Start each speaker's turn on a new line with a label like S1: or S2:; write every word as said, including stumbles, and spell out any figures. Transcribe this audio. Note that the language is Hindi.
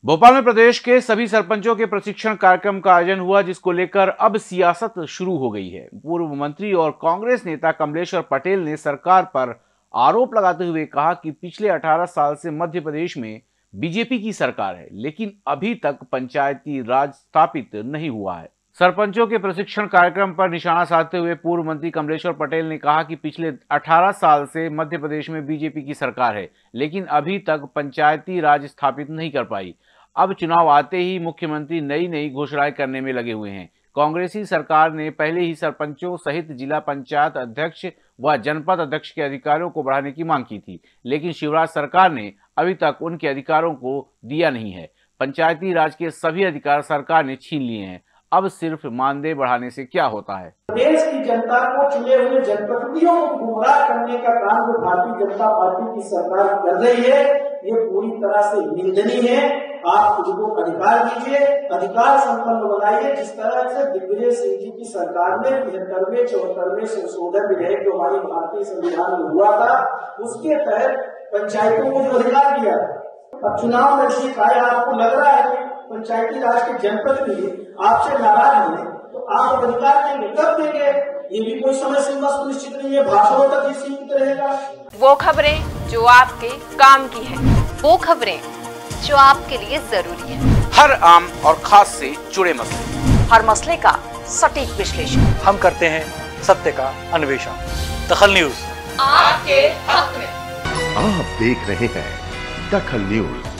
S1: भोपाल में प्रदेश के सभी सरपंचों के प्रशिक्षण कार्यक्रम का आयोजन हुआ, जिसको लेकर अब सियासत शुरू हो गई है। पूर्व मंत्री और कांग्रेस नेता कमलेश्वर पटेल ने सरकार पर आरोप लगाते हुए कहा कि पिछले अठारह साल से मध्य प्रदेश में बीजेपी की सरकार है, लेकिन अभी तक पंचायती राज स्थापित नहीं हुआ है। सरपंचों के प्रशिक्षण कार्यक्रम पर निशाना साधते हुए पूर्व मंत्री कमलेश्वर पटेल ने कहा कि पिछले अठारह साल से मध्य प्रदेश में बीजेपी की सरकार है, लेकिन अभी तक पंचायती राज स्थापित नहीं कर पाई। अब चुनाव आते ही मुख्यमंत्री नई नई घोषणाएं करने में लगे हुए हैं। कांग्रेसी सरकार ने पहले ही सरपंचों सहित जिला पंचायत अध्यक्ष व जनपद अध्यक्ष के अधिकारों को बढ़ाने की मांग की थी, लेकिन शिवराज सरकार ने अभी तक उनके अधिकारों को दिया नहीं है। पंचायती राज के सभी अधिकार सरकार ने छीन लिए हैं। अब सिर्फ मानदेय बढ़ाने से क्या होता है?
S2: देश की जनता को चुने हुए जनप्रतिनिधियों को गुमराह करने का काम जो भारतीय जनता पार्टी की सरकार कर रही है, ये पूरी तरह से निंदनीय है। आप उनको अधिकार दीजिए, अधिकार संपन्न बनाइए। जिस तरह से दिग्विजय सिंह जी की सरकार में तिहत्तरवें चौहत्तरवें संशोधन विधेयक जो हमारे भारतीय संविधान में हुआ था, उसके तहत पंचायतों को जो अधिकार दिया, अब चुनाव नजदीक आए, आपको लग रहा है कि पंचायती राज के जनप्रतिनिधि आपसे नाराज हैं, तो आप अधिकार देंगे, कब देंगे? ये भी कोई समय सीमा सुनिश्चित नहीं है, भाषणों तक ही सीमित रहेगा।
S3: वो खबरें जो आपके काम की है, वो खबरें जो आपके लिए जरूरी है,
S1: हर आम और खास से जुड़े मसले,
S3: हर मसले का सटीक विश्लेषण
S4: हम करते हैं, सत्य का अन्वेषण। दखल न्यूज
S3: आपके हक में।
S5: आप देख रहे हैं दखल न्यूज।